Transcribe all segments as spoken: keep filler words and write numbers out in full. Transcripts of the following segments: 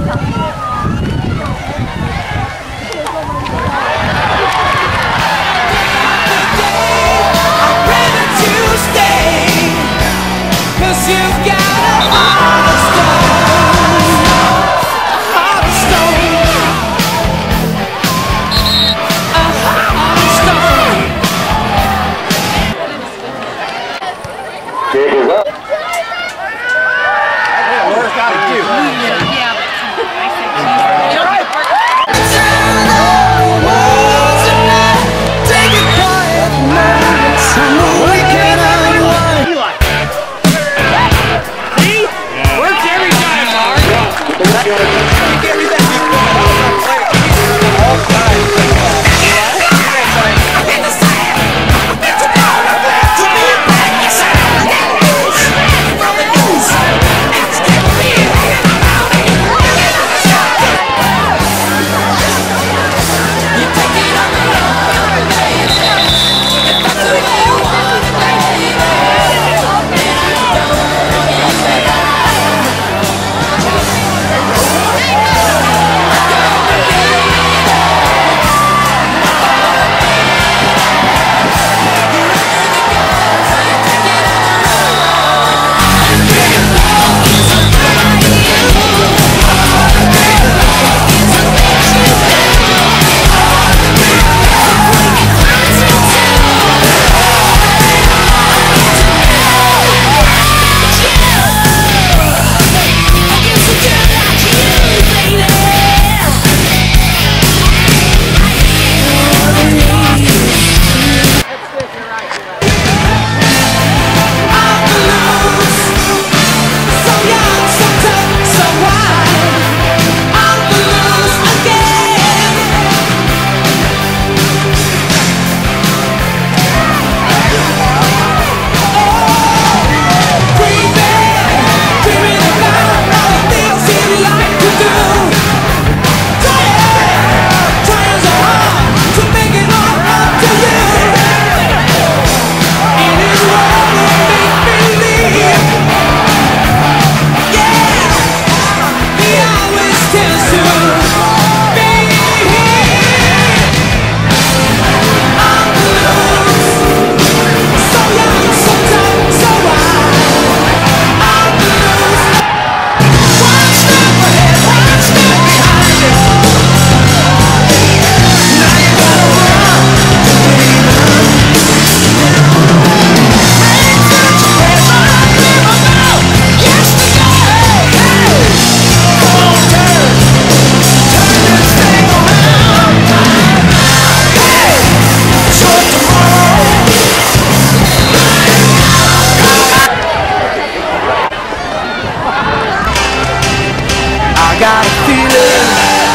got a feeling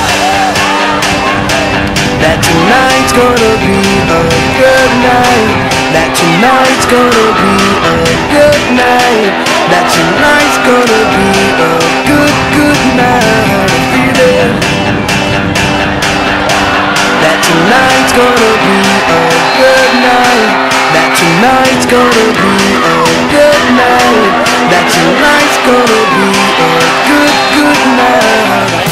that tonight's gonna be a good night. That tonight's gonna be a good night. That tonight's gonna be a good, good night. A feeling that tonight's gonna be a good night. That tonight's gonna be a good night. That tonight's gonna be a good, good night.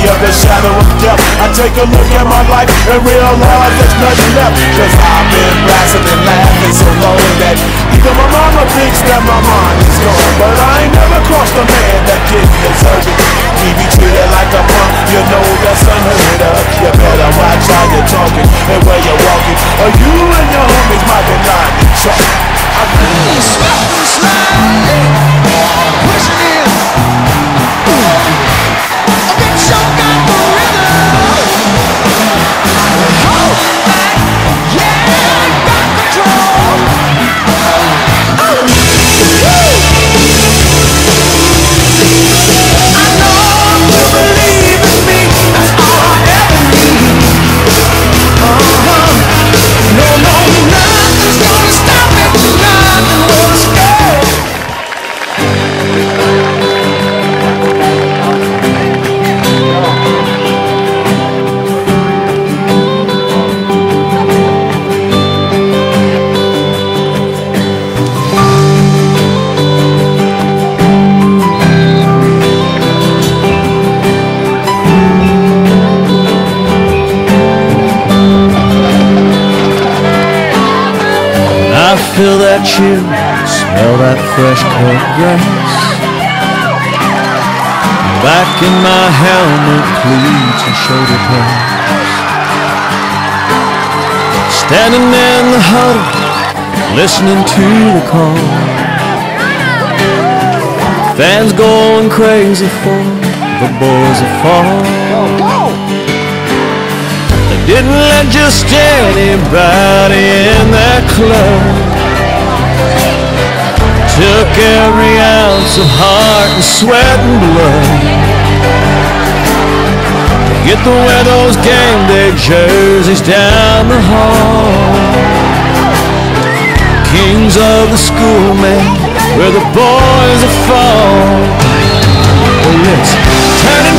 of the shadow of death, I take a look at my life and realize there's nothing left. Cause I've been blasting and laughing so long that even my mama thinks that my mind is gone. But I ain't never crossed a man that didn't deserve it. He be treated like a punk, you know that's unheard of. You better watch how you're talking and where you're walking, or you and your homies might be lying to chalk. I'm really slip and slide, pushing in. A big show got the rhythm. Hold back, yeah, got control. Oh. I know you believe in me, that's all I ever need. Uh-huh. No, no, nothing's gonna stop me, nothing will stay. I feel that chill, smell that fresh cut grass. Back in my helmet, cleats and shoulder pads. Standing in the huddle, listening to the call. Fans going crazy for the boys that fall. They didn't let just anybody in that club. Took every ounce of heart and sweat and blood to get to wear those game day jerseys down the hall. Kings of the school, man, where the boys are fall. Well, it's turning